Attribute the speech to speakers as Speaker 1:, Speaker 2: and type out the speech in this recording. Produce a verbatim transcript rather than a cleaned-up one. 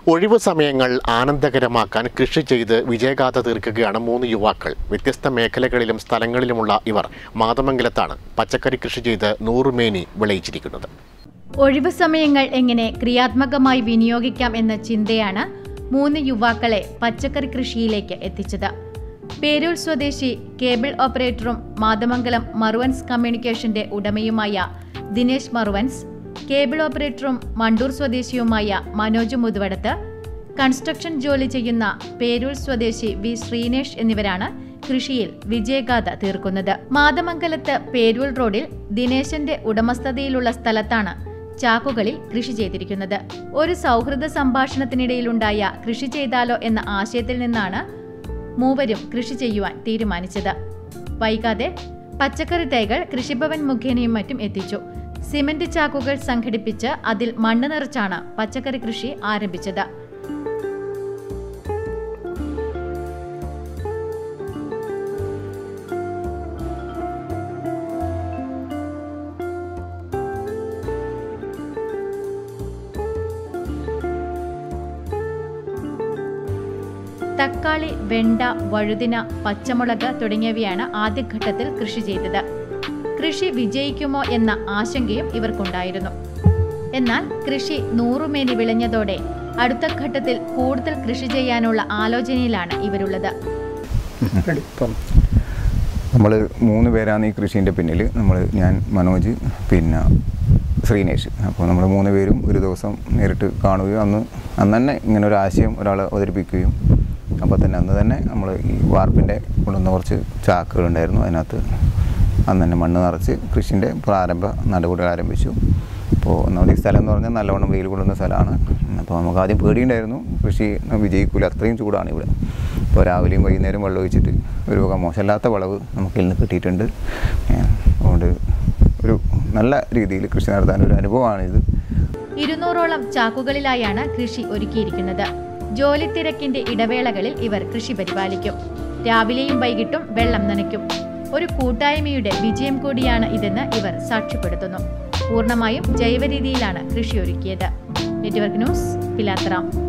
Speaker 1: ഒഴിവു സമയങ്ങൾ ആനന്ദകരമാക്കാൻ കൃഷി ചെയ്ത് വിജയഗാഥ തീർക്കുകയാണ് മൂന്ന് യുവാക്കൾ. വ്യത്യസ്ത മേഖലകളിലും സ്ഥലങ്ങളിലുമുള്ള ഇവർ മാതമംഗലത്താണ് പച്ചക്കറി കൃഷി ചെയ്ത് നൂറുമേനി വിളയിച്ചിരിക്കുന്നത്.
Speaker 2: ഒഴിവു സമയങ്ങൾ എങ്ങനെ ക്രിയാത്മകമായി വിനിയോഗിക്കാം എന്ന ചിന്തയാണ് മൂന്ന് യുവാക്കളെ പച്ചക്കറി കൃഷിയിലേക്ക് എത്തിച്ചത്. പേരൂർ സ്വദേശി കേബിൾ ഓപ്പറേറ്ററും മാതമംഗലം മറുവൻസ് കമ്മ്യൂണിക്കേഷന്റെ ഉടമയുമായ ദിനേശ് മറുവൻസ്, കേബിൾ ഓപ്പറേറ്ററും മണ്ടൂർ സ്വദേശിയുമായ മനോജ് മുതുവടത്ത്, കൺസ്ട്രക്ഷൻ ജോലി ചെയ്യുന്ന പേരൂർ സ്വദേശി വി ശ്രീനേഷ് എന്നിവരാണ് കൃഷിയിൽ വിജയഗാഥ തീർക്കുന്നത്. മാതമംഗലത്ത് പേരൂർ റോഡിൽ ദിനേശന്റെ ഉടമസ്ഥതയിലുള്ള സ്ഥലത്താണ് ചാക്കുകളിൽ കൃഷി ചെയ്തിരിക്കുന്നത്. ഒരു സൗഹൃദ സംഭാഷണത്തിനിടയിലുണ്ടായ കൃഷി ചെയ്താലോ എന്ന ആശയത്തിൽ നിന്നാണ് മൂവരും കൃഷി ചെയ്യുവാൻ തീരുമാനിച്ചത്. വൈകാതെ പച്ചക്കറി തൈകൾ കൃഷിഭവൻ മുഖേനയും മറ്റും എത്തിച്ചു. സിമന്റ് ചാക്കുകൾ സംഘടിപ്പിച്ച് അതിൽ മണ്ണ് നിറച്ചാണ് പച്ചക്കറി കൃഷി ആരംഭിച്ചത്. തക്കാളി, വെണ്ട, വഴുതിന, പച്ചമുളക് തുടങ്ങിയവയാണ് ആദ്യഘട്ടത്തിൽ കൃഷി ചെയ്തത്. കൃഷി വിജയിക്കുമോ എന്ന ആശങ്കയും ഇവർക്കുണ്ടായിരുന്നു. എന്നാൽ കൃഷി നൂറുമേനി വിളഞ്ഞതോടെ അടുത്ത ഘട്ടത്തിൽ കൂടുതൽ കൃഷി ചെയ്യാനുള്ള ആലോചനയിലാണ് ഇവരുള്ളത്.
Speaker 3: നമ്മൾ മൂന്ന് പേരാണ് ഈ കൃഷീൻ്റെ പിന്നിൽ. നമ്മൾ ഞാൻ, മനോജ്, പിന്നെ ശ്രീനേഷ്. അപ്പോൾ നമ്മൾ മൂന്ന് പേരും ഒരു ദിവസം നേരിട്ട് കാണുകയും അന്ന് അന്ന് തന്നെ ഇങ്ങനെ ഒരു ആശയം ഒരാൾ അവതരിപ്പിക്കുകയും അപ്പോൾ തന്നെ അന്ന് തന്നെ നമ്മൾ ഈ വാർപ്പിൻ്റെ കൊണ്ടുവന്ന കുറച്ച് ചാക്കുകളുണ്ടായിരുന്നു. അതിനകത്ത് അന്ന് തന്നെ മണ്ണ് നിറച്ച് കൃഷിൻ്റെ പ്രാരംഭ നടപടികൾ ആരംഭിച്ചു. അപ്പോൾ ഒന്നാമത് ഈ സ്ഥലം എന്ന് പറഞ്ഞാൽ നല്ലവണ്ണം വെയിൽ കൊള്ളുന്ന സ്ഥലമാണ്. അപ്പോൾ നമുക്ക് ആദ്യം പേടിയുണ്ടായിരുന്നു കൃഷി വിജയിക്കില്ല, അത്രയും ചൂടാണ് ഇവിടെ. അപ്പോൾ രാവിലെയും വൈകുന്നേരം വെള്ളം ഒഴിച്ചിട്ട് ഒരു വക മോശമില്ലാത്ത വിളവ് നമുക്ക് ഇന്ന് കിട്ടിയിട്ടുണ്ട്. അതുകൊണ്ട് ഒരു നല്ല രീതിയിൽ കൃഷി നടത്താൻ ഒരു അനുഭവമാണിത്.
Speaker 2: ഇരുന്നൂറോളം ചാക്കുകളിലായാണ് കൃഷി ഒരുക്കിയിരിക്കുന്നത്. ജോലി തിരക്കിന്റെ ഇടവേളകളിൽ ഇവർ കൃഷി പരിപാലിക്കും. രാവിലെയും വൈകിട്ടും വെള്ളം നനയ്ക്കും. ഒരു കൂട്ടായ്മയുടെ വിജയം കൂടിയാണ് ഇതെന്ന് ഇവർ സാക്ഷ്യപ്പെടുത്തുന്നു. പൂർണ്ണമായും ജൈവ രീതിയിലാണ് കൃഷി ഒരുക്കിയത്. Network news, Pilathara.